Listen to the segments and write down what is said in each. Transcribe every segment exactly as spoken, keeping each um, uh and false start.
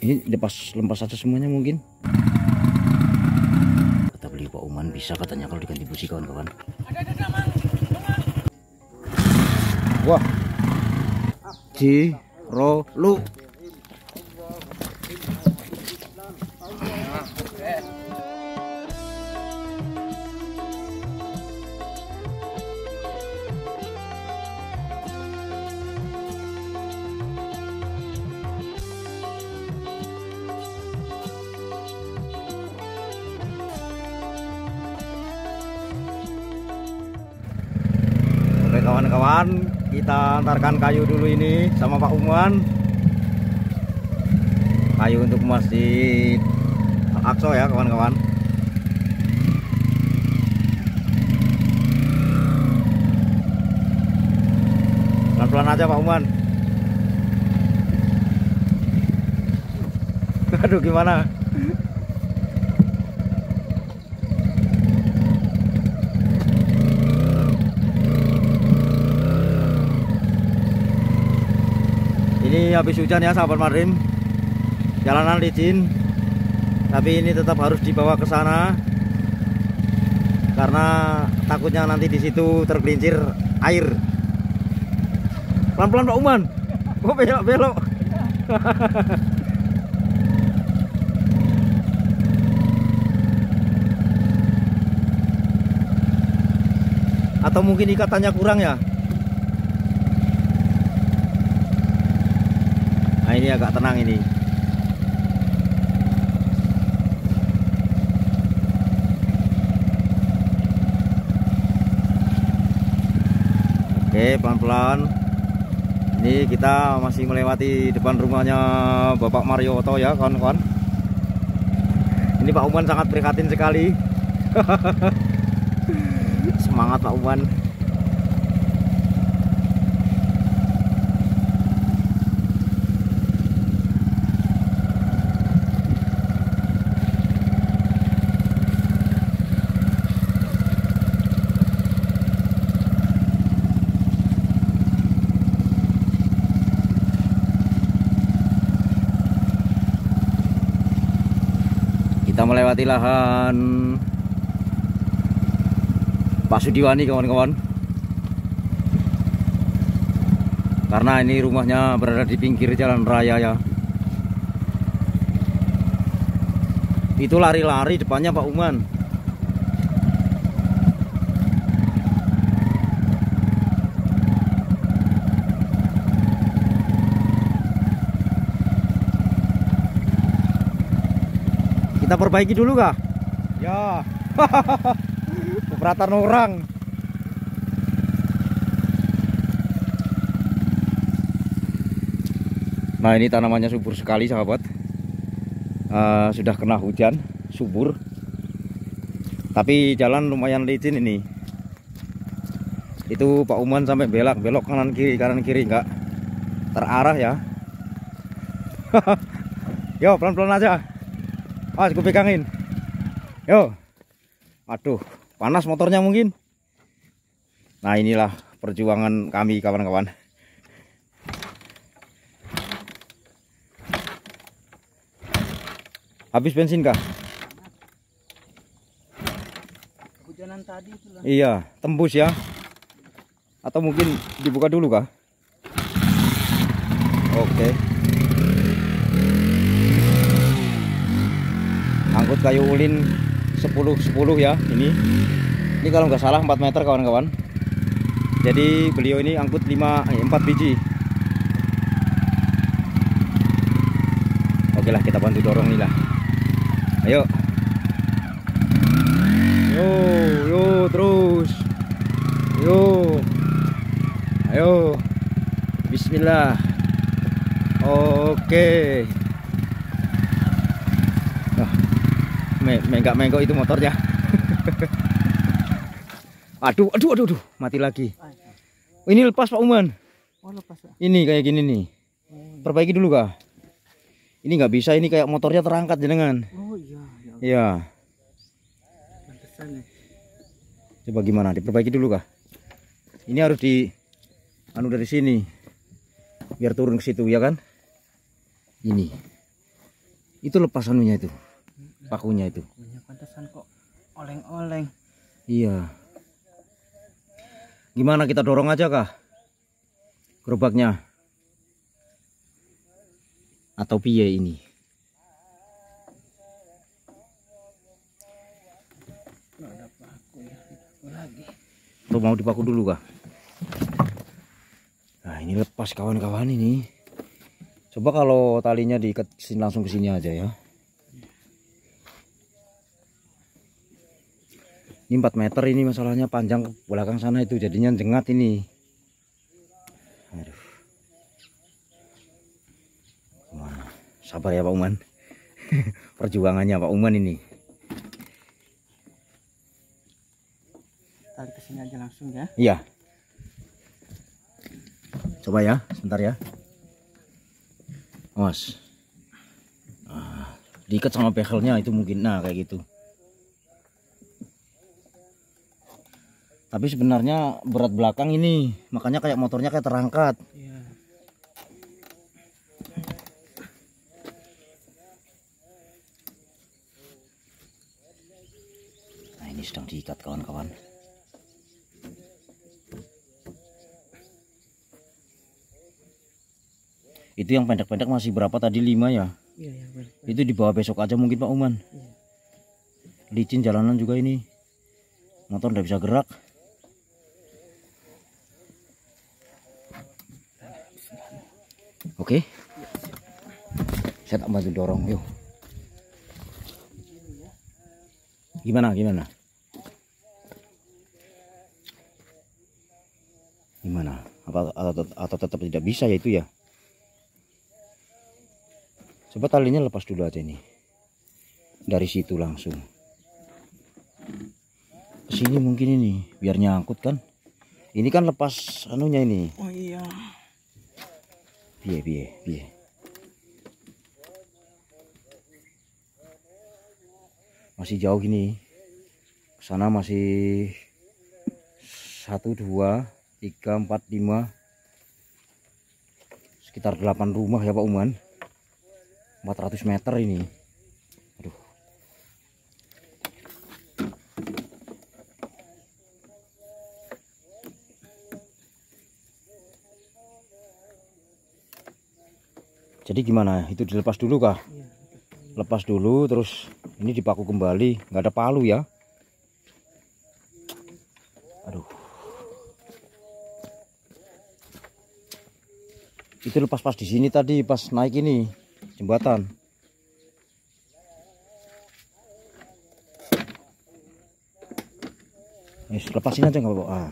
Ini lepas lepas saja semuanya mungkin. Kata beli Pak Uman bisa katanya kalau diganti busi kawan-kawan. Wah, Jirolu. Oke kawan-kawan, kita antarkan kayu dulu ini sama Pak Uman. Kayu untuk Masjid Al-Aqsa ya kawan-kawan. Pelan-pelan aja Pak Uman. Aduh gimana? Ini habis hujan ya sahabat Marim, jalanan licin, tapi ini tetap harus dibawa ke sana karena takutnya nanti di situ tergelincir air. Pelan-pelan Pak Uman. Oh belok-belok. Atau mungkin ikatannya kurang ya? Nah ini agak tenang ini. Oke pelan-pelan. Ini kita masih melewati depan rumahnya Bapak Marioto ya kawan-kawan. Ini Pak Uman sangat prihatin sekali. Semangat Pak Uman. Kita melewati lahan Pak Sudiwani kawan-kawan. Karena ini rumahnya berada di pinggir jalan raya ya. Itu lari-lari depannya Pak Uman. Kita perbaiki dulu kah? Ya. Keberatan orang. Nah ini tanamannya subur sekali sahabat. Uh, sudah kena hujan, subur. Tapi jalan lumayan licin ini. Itu Pak Uman sampai belak belok kanan kiri kanan kiri enggak terarah ya. Yo pelan-pelan aja. Mas, gue pegangin. Yo. Aduh, panas motornya mungkin. Nah, inilah perjuangan kami kawan-kawan. Habis bensin kah? Hujanan tadi itulah. Iya, tembus ya. Atau mungkin dibuka dulu kah? Oke. Angkut kayu ulin sepuluh sepuluh ya ini. Ini kalau nggak salah empat meter kawan-kawan. Jadi beliau ini angkut lima eh, empat biji. Oke lah kita bantu dorong nih lah. Ayo. Yo, yo terus. Yo. Ayo. Bismillah. Oke. Menggak-menggok itu motornya. Aduh, aduh, aduh, aduh, mati lagi. Oh, ini lepas Pak Uman. Oh, lepas. Ini kayak gini nih. Perbaiki dulu kah? Ini nggak bisa, ini kayak motornya terangkat jenengan. Oh iya. Iya. Pantesan ya. Coba gimana? Diperbaiki dulu kah? Ini harus di anu dari sini. Biar turun ke situ ya kan? Ini. Itu lepas anunya itu, pakunya itu. Punya pantesan kok oleng-oleng. Iya. Gimana, kita dorong aja kah gerobaknya? Atau piye ini? Nggak ada paku ya, dipaku lagi. Atau mau dipaku dulu kah? Nah ini lepas kawan-kawan ini. Coba kalau talinya diikat sini, langsung ke sini aja ya. Ini empat meter ini masalahnya, panjang ke belakang sana itu jadinya jengat ini. Aduh. Gimana? Sabar ya Pak Uman. Perjuangannya Pak Uman ini. Tarik ke sini aja langsung ya. Iya. Coba ya, sebentar ya. Awas. Nah, diikat sama bekelnya itu mungkin, nah kayak gitu. Tapi sebenarnya berat belakang ini, makanya kayak motornya kayak terangkat. Iya. Nah ini sedang diikat kawan-kawan. Itu yang pendek-pendek masih berapa tadi, lima ya? Iya, yang benar. Itu dibawa besok aja mungkin Pak Uman. Iya. Licin jalanan juga ini. Motor udah bisa gerak. Oke. Saya tak bantu dorong, yuk. Gimana, gimana? Gimana? Apa atau, atau tetap tidak bisa ya itu ya? Coba talinya lepas dulu aja ini. Dari situ langsung. Kesini mungkin ini, biar nyangkut kan. Ini kan lepas anunya ini. Oh iya. Piye, piye, piye. Masih jauh gini. Kesana masih satu, dua, tiga, empat, lima. Sekitar delapan rumah ya Pak Uman. empat ratus meter ini. Aduh. Jadi gimana? Itu dilepas dulu kah? Iya. Lepas dulu terus ini dipaku kembali. Nggak ada palu ya. Aduh. Itu lepas pas di sini tadi, pas naik ini jembatan. Nih, lepasin aja nggak apa-apa. Ah.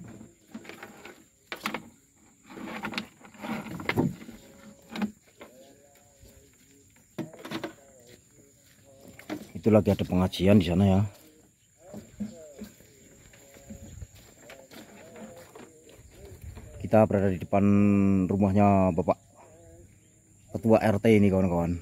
Itu lagi ada pengajian di sana ya. Kita berada di depan rumahnya Bapak Ketua R T ini kawan-kawan.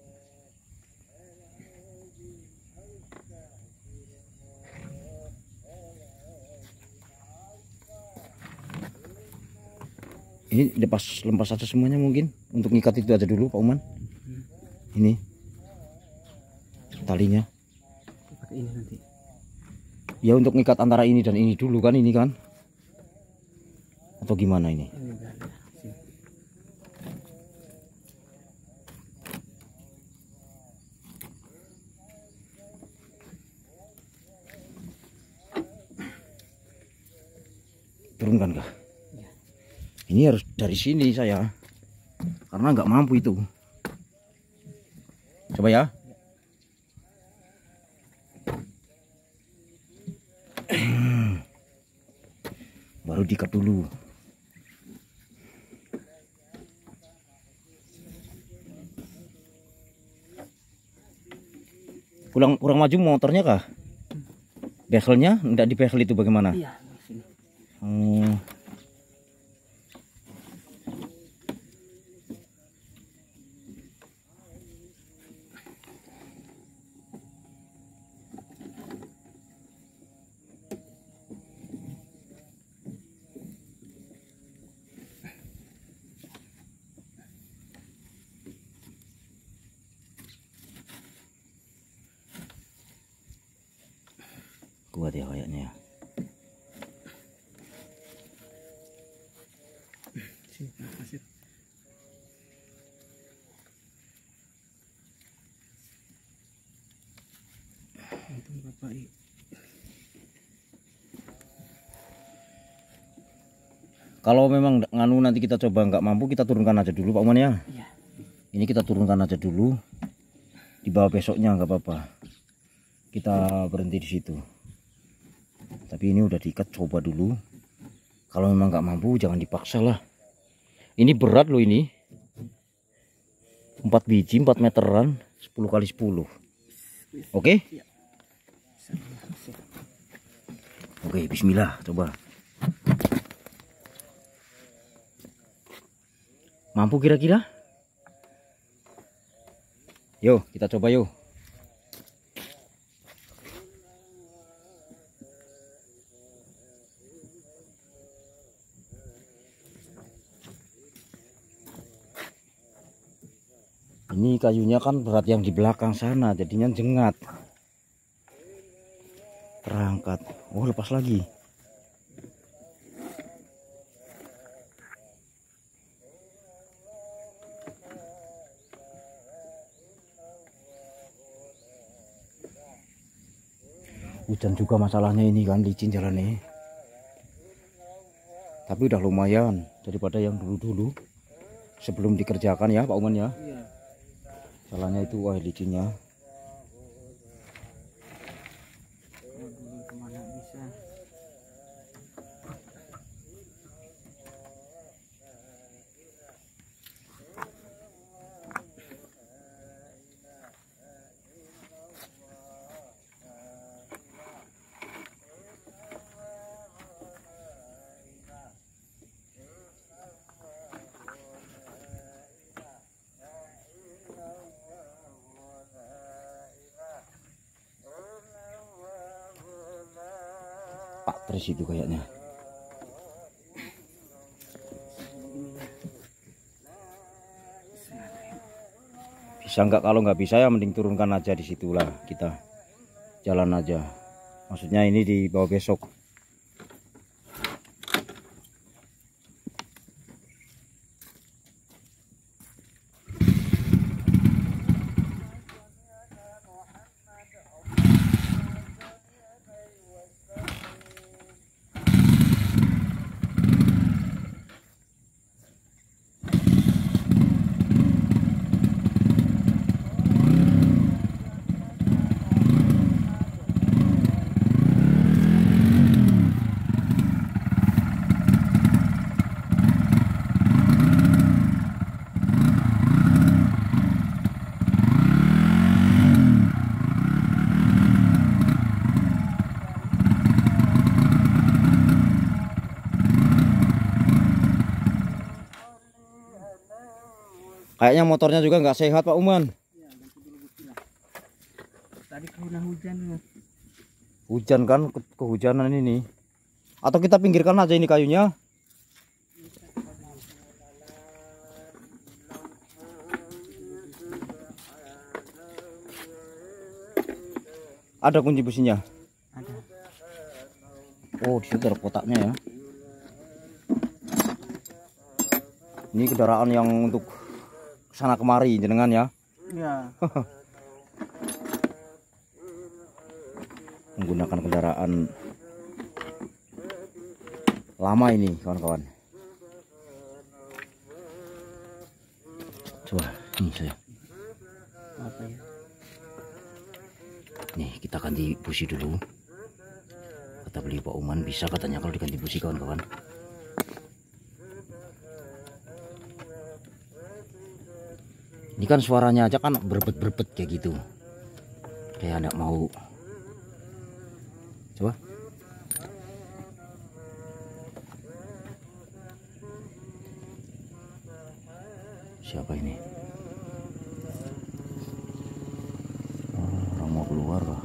Ini lepas lempas aja semuanya mungkin. Untuk ngikat itu aja dulu Pak Uman. Ini talinya. Pakai ini nanti. Ya untuk ngikat antara ini dan ini dulu kan, ini kan. Atau gimana ini? Ini udah ada. Sini. Turunkan kah? Ya. Ini harus dari sini saya, karena nggak mampu itu. Coba ya. Baru diikat dulu. Kurang kurang maju motornya kah? Bekelnya enggak di bekel itu bagaimana? Iya, di sini. Hmm. Kuat ya kayaknya. Sini, pasir. Untung bapak ini. Kalau memang nganu nanti kita coba nggak mampu, kita turunkan aja dulu Pak Uman ya. Iya. Ini kita turunkan aja dulu. Di bawah besoknya nggak apa-apa. Kita berhenti di situ. Tapi ini udah diikat, coba dulu. Kalau memang nggak mampu jangan dipaksa lah. Ini berat loh ini. empat biji, empat meteran, sepuluh kali sepuluh. Oke? Iya. Oke, bismillah, coba. Mampu kira-kira? Yuk, kita coba yuk. Ini kayunya kan berat yang di belakang sana, jadinya jengat. Terangkat. Oh, lepas lagi. Hujan juga masalahnya ini kan, licin jalannya. Tapi udah lumayan daripada yang dulu-dulu sebelum dikerjakan ya Pak Uman ya. Iya. Jalannya itu wah licinnya. Dulu kemana bisa? Pak Tris itu kayaknya. Bisa nggak? Kalau nggak bisa ya mending turunkan aja di situlah, kita jalan aja. Maksudnya ini di bawah besok. Kayaknya motornya juga nggak sehat Pak Uman. Ya, ganti dulu busi lah. Tadi kena hujan ya. Hujan kan, ke kehujanan ini. Atau kita pinggirkan aja ini kayunya. Ada kunci businya? Ada. Oh, di situ ada kotaknya ya. Ini kendaraan yang untuk sana kemari jenengan ya. Iya. Menggunakan kendaraan lama ini kawan-kawan. Coba ini saya. Apa ya? Nih kita ganti busi dulu. Kata beli Pak Uman bisa katanya kalau diganti busi kawan-kawan. Ini kan suaranya aja kan berbet-berbet kayak gitu. Kayak enggak mau. Coba. Siapa ini? Oh, orang mau keluar kah?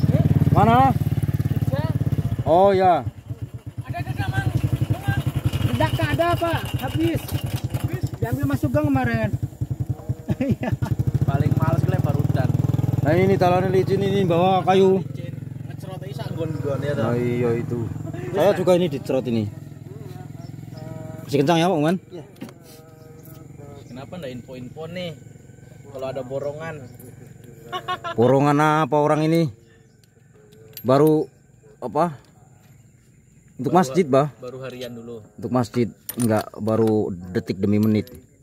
Mana? Oh ya. Ada ada mang. Enggak ada Pak, habis. Habis? Diambil masuk gang kemarin. Paling males lempar hutan. Nah ini talannya licin ini bawa kayu. Ngecerot aja sak gon-gon ya. Nah iya itu. Saya juga ini dicerot ini. Masih kencang ya Pak Uman? Iya. Kenapa ndak info-info nih? Kalau ada borongan. Borongan apa orang ini? Baru apa? Untuk Baru- masjid, Bah. Baru harian dulu. Untuk masjid, enggak baru detik demi menit.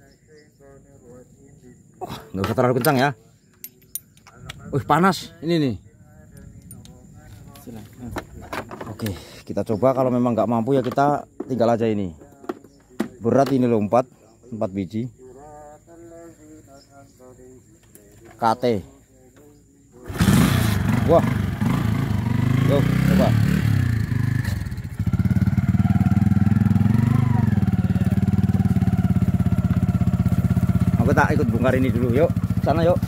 Oh, enggak usah terlalu kencang ya. Wih, panas ini nih. Oke, kita coba kalau memang nggak mampu ya kita tinggal aja ini. Berat ini loh, empat, empat biji. K T. Wah. Yuk, coba. Aku tak ikut bongkar ini dulu, yuk. Sana yuk.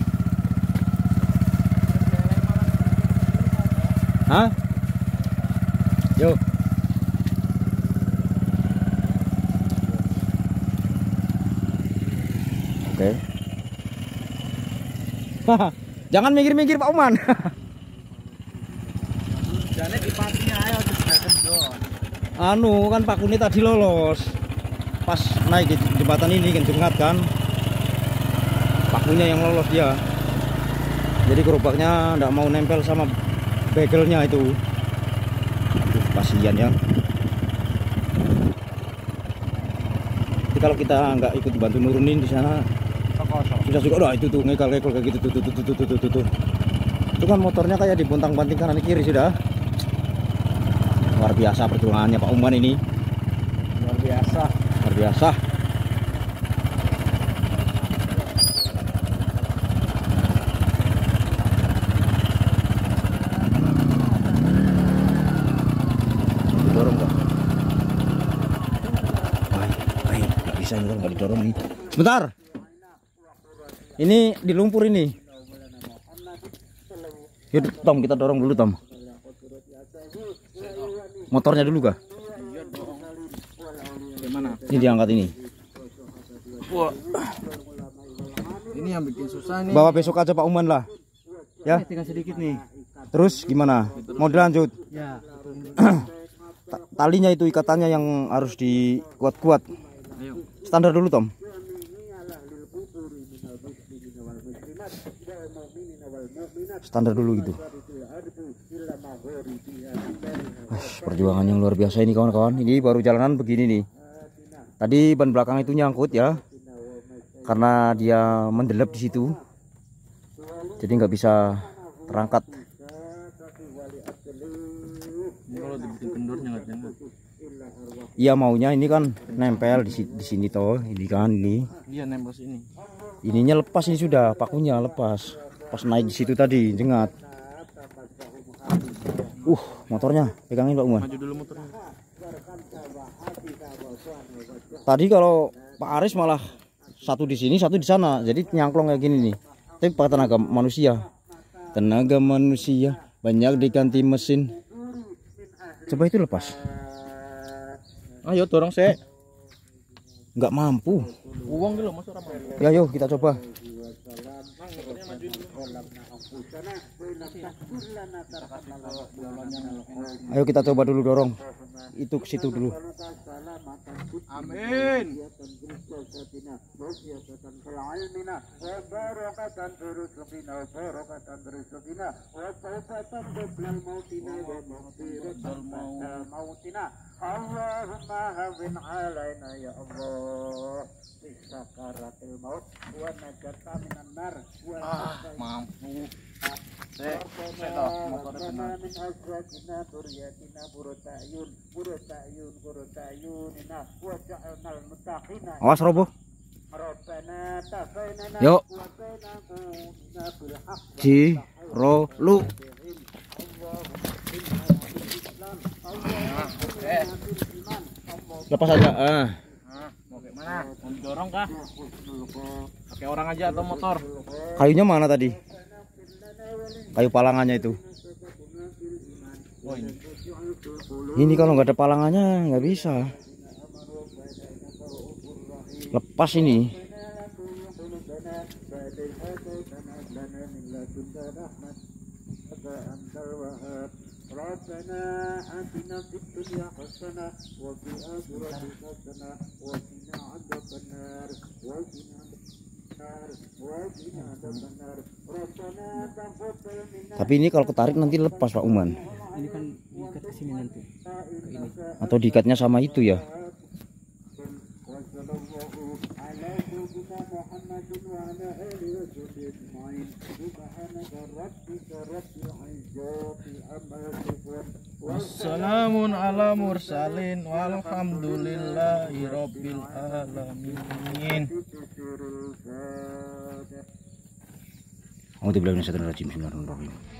Hah? Yuk. Oke. Jangan mikir-mikir Pak Uman. Jane dipatinya ayo kendor. Anu kan Pak Kuni tadi lolos. Pas naik di jembatan ini kencengat kan. Pakunya yang lolos dia. Jadi gerobaknya enggak mau nempel sama begelnya itu. Aduh, kasihan ya. Jadi kalau kita nggak ikut bantu nurunin di sana, sudah juga udah itu tuh ngekal-ngekal kayak gitu tuh tuh tuh tuh tuh tuh tuh. Itu kan motornya kayak dibontang-banting kanan kiri sudah. Luar biasa perjuangannya Pak Uman ini. Luar biasa. Luar biasa. Didorong kok. Baik, baik, nggak bisa ini kalau nggak didorong nih. Sebentar. Ini di lumpur ini. Yuk Tom, kita dorong dulu Tom. Motornya dulu kah? Gimana? Ini diangkat ini. Wah. Ini yang bikin susah nih. Bawa besok aja Pak Uman lah. Ya. Tinggal sedikit nih. Terus gimana? Mau dilanjut? Ya. Ta- Talinya itu ikatannya yang harus dikuat-kuat. Ayo. Standar dulu Tom. Standar dulu gitu. Wah, perjuangan yang luar biasa ini kawan-kawan. Ini baru jalanan begini nih. Tadi ban belakang itu nyangkut ya. Karena dia mendelep di situ. Jadi nggak bisa terangkat. Ini kalau dibikin kendor nyengat-nyengat. Iya maunya ini kan nempel di, si- di sini toh. Ini kan ini. Iya nempel sini. Ininya lepas ini sudah, pakunya lepas. Pas naik di situ tadi jengat. Uh, motornya pegangin Pak Uman. Maju dulu motornya. Tadi kalau Pak Aris malah satu di sini, satu di sana. Jadi nyangklong kayak gini nih. Tapi pakai tenaga manusia. Tenaga manusia banyak diganti mesin. Coba itu lepas. Ayo dorong saya. Nggak mampu. Uang dulu masuk apa? Ya yuk kita coba. Ayo kita coba dulu dorong. Itu ke situ dulu. Amin. Allahumma hawin alaina ya Allah sakaratil maut wa najata minan nar wa Ah, mampu. Saya saya dah motornya kena. min azwajina duryatina burutayun burutayun burutayunina wa ja'alnal muttaqina Awas roboh. rabbana tafainana Yuk. wa bainana bil haqq Ji ro lu. Eh, Lepas aja. Ah. nah, mau kayak mana? Mau didorong kah? Pakai orang aja atau motor? Kayunya mana tadi? Kayu palangannya itu. Oh ini. Ini kalau nggak ada palangannya nggak bisa. Lepas ini. ربنا آتنا في الدنيا حسنة وفي الآخرة حسنة وقنا عذاب النار وقنا النار وقنا عذاب النار ربنا تقبل منا. Tapi ini kalau ketarik nanti lepas Pak Uman. Ini kan diikat ke sini nanti. Ke ini. Atau diikatnya sama itu ya. Wassalamun ala mursalin walhamdulillahi rabbil alamin. Alhamdulillah, bismillahirrahmanirrahim.